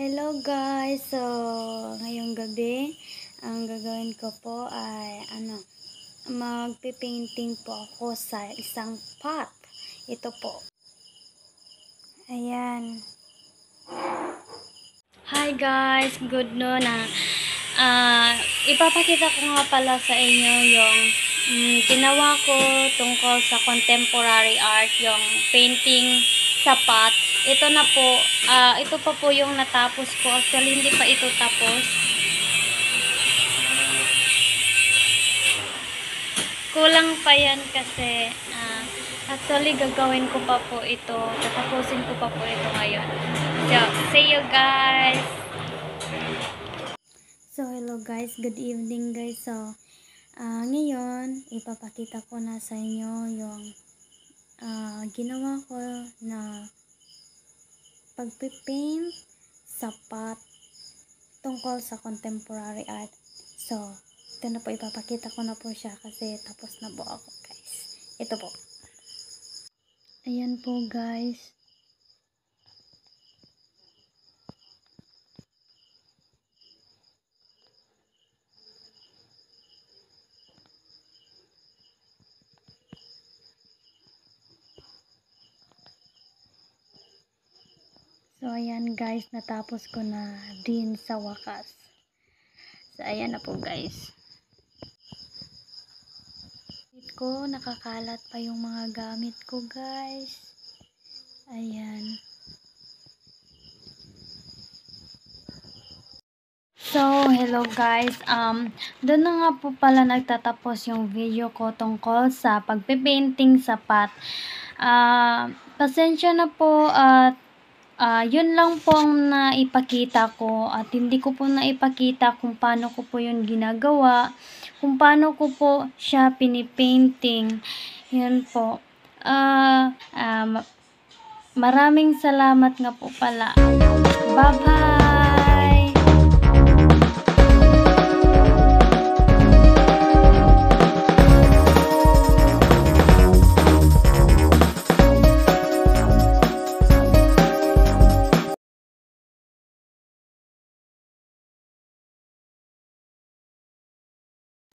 Hello guys! So, ngayong gabi, ang gagawin ko po ay magpipainting po ako sa isang pot. Ito po. Ayan. Hi guys! Good noon ipapakita ko nga pala sa inyo yung ginawa ko tungkol sa contemporary art, yung painting sa pot. Ito na po, ito pa po yung natapos ko. Actually, hindi pa ito tapos. Kulang pa yan kasi, actually, gagawin ko pa po ito. Tatapusin ko pa po ito ngayon. So, see you guys! So, hello guys. Good evening guys. So, ngayon, ipapakita ko na sa inyo yung ginawa ko na pagpipaint sa pot tungkol sa contemporary art. So, ito na po, ipapakita ko na po siya kasi tapos na po ako guys. Ito po. Ayan po guys. So, ayan guys, natapos ko na din sa wakas. So, ayan na po guys. Nakakalat pa yung mga gamit ko guys. Ayan. So, hello guys. Doon na nga po pala nagtatapos yung video ko tungkol sa pagpe-painting sa pot. Pasensya na po at yun lang po ang naipakita ko at hindi ko po naipakita kung paano ko po yun ginagawa, kung paano ko po siya pinipainting. Yun po. Maraming salamat nga po pala. Bye-bye!